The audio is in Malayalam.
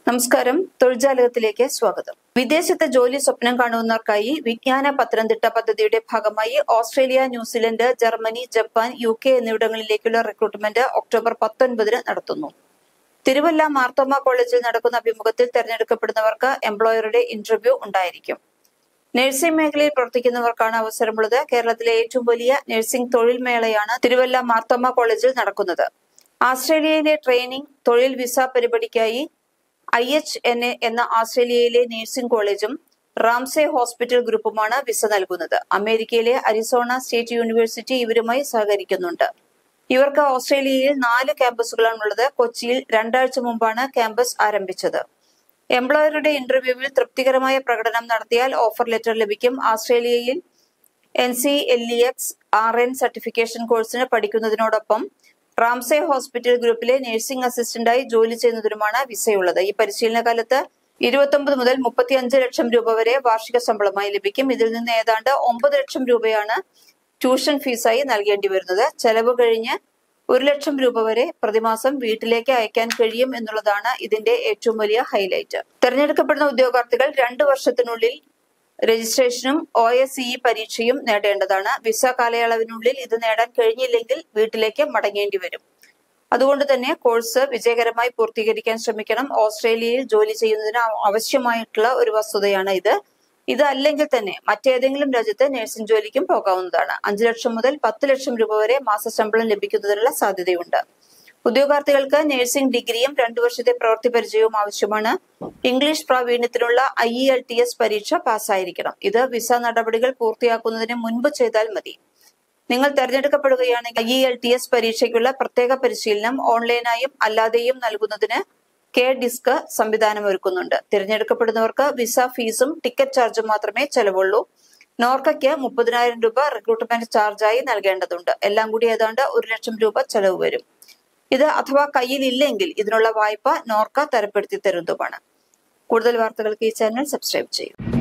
നമസ്കാരം. തൊഴിൽജാലകത്തിലേക്ക് സ്വാഗതം. വിദേശത്തെ ജോലി സ്വപ്നം കാണുന്നവർക്കായി വിജ്ഞാന പത്തനംതിട്ട പദ്ധതിയുടെ ഭാഗമായി Australia, New Zealand, Germany, Japan, UK എന്നിവിടങ്ങളിലേക്കുള്ള റിക്രൂട്ട്മെന്റ് ഒക്ടോബർ 19 നടത്തുന്നു. തിരുവല്ല മാർത്തോമ കോളേജിൽ നടക്കുന്ന അഭിമുഖത്തിൽ തെരഞ്ഞെടുക്കപ്പെടുന്നവർക്ക് എംപ്ലോയറുടെ ഇന്റർവ്യൂ ഉണ്ടായിരിക്കും. നഴ്സിംഗ് മേഖലയിൽ പ്രവർത്തിക്കുന്നവർക്കാണ് അവസരമുള്ളത്. കേരളത്തിലെ ഏറ്റവും വലിയ നഴ്സിംഗ് തൊഴിൽ മേളയാണ് തിരുവല്ല മാർത്തോമ കോളേജിൽ നടക്കുന്നത്. ഓസ്ട്രേലിയയിലെ ട്രെയിനിംഗ് തൊഴിൽ വിസ പരിപാടിക്കായി IHNA എന്ന ഓസ്ട്രേലിയയിലെ നഴ്സിംഗ് കോളേജും റാംസെ ഹോസ്പിറ്റൽ ഗ്രൂപ്പുമാണ് വിസ നൽകുന്നത്. അമേരിക്കയിലെ അരിസോണ സ്റ്റേറ്റ് യൂണിവേഴ്സിറ്റി ഇവരുമായി സഹകരിക്കുന്നുണ്ട്. ഇവർക്ക് ഓസ്ട്രേലിയയിൽ 4 ക്യാമ്പസുകളാണുള്ളത്. കൊച്ചിയിൽ 2 ആഴ്ച മുമ്പാണ് ക്യാമ്പസ് ആരംഭിച്ചത്. എംപ്ലോയറുടെ ഇന്റർവ്യൂവിൽ തൃപ്തികരമായ പ്രകടനം നടത്തിയാൽ ഓഫർ ലെറ്റർ ലഭിക്കും. ഓസ്ട്രേലിയയിൽ NCLEX RN സർട്ടിഫിക്കേഷൻ കോഴ്സിന് പഠിക്കുന്നതിനോടൊപ്പം റാംസെ ഹോസ്പിറ്റൽ ഗ്രൂപ്പിലെ നഴ്സിംഗ് അസിസ്റ്റന്റായി ജോലി ചെയ്യുന്നതിനുമാണ് വിസയുള്ളത്. ഈ പരിശീലന കാലത്ത് 29 മുതൽ 35 ലക്ഷം രൂപ വരെ വാർഷിക ശമ്പളമായി ലഭിക്കും. ഇതിൽ നിന്ന് ഏതാണ്ട് 9 ലക്ഷം രൂപയാണ് ട്യൂഷൻ ഫീസായി നൽകേണ്ടി വരുന്നത്. ചെലവ് കഴിഞ്ഞ് 1 ലക്ഷം രൂപ വരെ പ്രതിമാസം വീട്ടിലേക്ക് അയക്കാൻ കഴിയും എന്നുള്ളതാണ് ഇതിന്റെ ഏറ്റവും വലിയ ഹൈലൈറ്റ്. തെരഞ്ഞെടുക്കപ്പെടുന്ന ഉദ്യോഗാർത്ഥികൾ 2 വർഷത്തിനുള്ളിൽ രജിസ്ട്രേഷനും OSCE പരീക്ഷയും നേടേണ്ടതാണ്. വിസ കാലയളവിനുള്ളിൽ ഇത് നേടാൻ കഴിഞ്ഞില്ലെങ്കിൽ വീട്ടിലേക്ക് മടങ്ങേണ്ടി വരും. അതുകൊണ്ട് തന്നെ കോഴ്സ് വിജയകരമായി പൂർത്തീകരിക്കാൻ ശ്രമിക്കണം. ഓസ്ട്രേലിയയിൽ ജോലി ചെയ്യുന്നതിന് ആവശ്യമായിട്ടുള്ള ഒരു വസ്തുതയാണ് ഇത്. ഇത് അല്ലെങ്കിൽ തന്നെ മറ്റേതെങ്കിലും രാജ്യത്ത് നഴ്സിംഗ് ജോലിക്കും പോകാവുന്നതാണ്. 5 ലക്ഷം മുതൽ 10 ലക്ഷം രൂപ വരെ മാസശമ്പളം ലഭിക്കുന്നതിനുള്ള സാധ്യതയുണ്ട്. ഉദ്യോഗാർത്ഥികൾക്ക് നഴ്സിംഗ് ഡിഗ്രിയും 2 വർഷത്തെ പ്രവൃത്തി പരിചയവും ആവശ്യമാണ്. ഇംഗ്ലീഷ് പ്രാവീണ്യത്തിനുള്ള IELTS പരീക്ഷ പാസ്സായിരിക്കണം. ഇത് വിസ നടപടികൾ പൂർത്തിയാക്കുന്നതിന് മുൻപ് ചെയ്താൽ മതി. നിങ്ങൾ തെരഞ്ഞെടുക്കപ്പെടുകയാണെങ്കിൽ IELTS പരീക്ഷയ്ക്കുള്ള പ്രത്യേക പരിശീലനം ഓൺലൈനായും അല്ലാതെയും നൽകുന്നതിന് KDISC സംവിധാനം ഒരുക്കുന്നുണ്ട്. തിരഞ്ഞെടുക്കപ്പെടുന്നവർക്ക് വിസ ഫീസും ടിക്കറ്റ് ചാർജും മാത്രമേ ചെലവുള്ളൂ. നോർക്കയ്ക്ക് 30,000 രൂപ റിക്രൂട്ട്മെന്റ് ചാർജായി നൽകേണ്ടതുണ്ട്. എല്ലാം കൂടി ഏതാണ്ട് 1 ലക്ഷം രൂപ ചെലവ് വരും. ഇത് അഥവാ കയ്യിലില്ലെങ്കിൽ ഇതിനുള്ള വായ്പ നോർക്ക തരപ്പെടുത്തി തരുന്നതുമാണ്. കൂടുതൽ വാർത്തകൾക്ക് ഈ ചാനൽ സബ്സ്ക്രൈബ് ചെയ്യും.